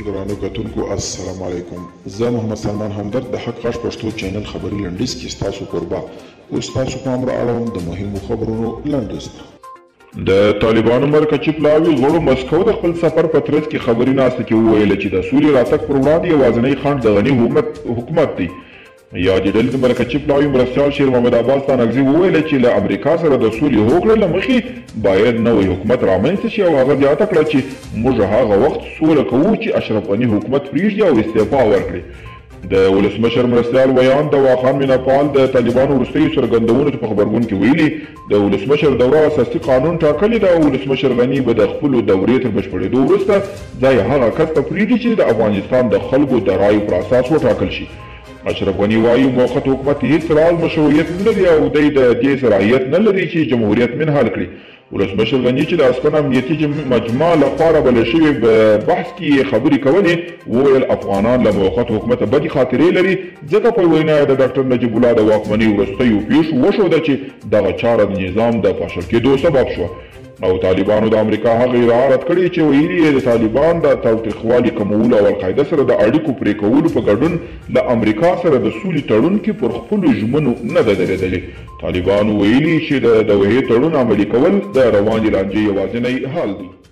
ګرانو کتونکو السلام علیکم. زه محمد سلمان همدرد د حق غږ پښتو چینل خبري لنډیز کې ستاسو قربا اوس تاسو پام را اړوم د مهمو خبرونو لنډیز ته. د طالبانو مرکزي پلاوي غړو مسکو د خپل سفر په ترڅ کې خبري ناسته کې وویل چې د سولې راتګ پر وړاندې یوازینی خنډ د غني حکومت دی. یادې ډلې د مرکزي پلاوي مرستیال شیر محمد عباس تانکزي وویل چې له امریکا سره د سولې هوکړې له مخې باید نوی حکومت رامنځته شي او هغه زیاته کړه چې موږ هغه وخت سوله کوو چې اشرف غني حکومت پرېږدي او استعفا ورکړي. د ولسمشر مرستیال ویان دوا خان میناپال د طالبانو وروستیو څرګندونو په خبرګون کې ویلي د ولسمشر دوره اساسي قانون ټاکلی ده او ولسمشر غني به د خپلو دورې تر بشپړېدو وروسته ځای هغه کس ته پرېږدي چې د افغانستان د خلکو د رایو پر اساس وټاکل شي. اشرف غني وایي موقت حکومت هیڅ راز مشروعیت نه لري او دی د دې صلاحیت نه لري چې جمهوریت منحل کړي. ولسمشر غني چې د اسپن امنیتي مجمع لخوا رابلل شوي بحث کې خبرې کولې وویل افغانان له موقت حکومت بدې خاطرې لري ځکه په وینا د ډاکټر نجیب الله د واکمنۍ وروستیو پیښو وښوده چې دغه چاره د نظام د فشل کېدو سبب شوه او طالبانو د امریکا هغه ادعا رد کړې چې ویلي یې د طالبان د تاوتریخوالي کمولو او القاعده سره د اړیکو پرې کولو په ګډون له امریکا سره د سولې تړون کې پر خپلو ژمنو نه ده درېدلې. طالبانو ویلي چې د دوحې تړون عملي کول د روانې لانجې یوازینی حل دی.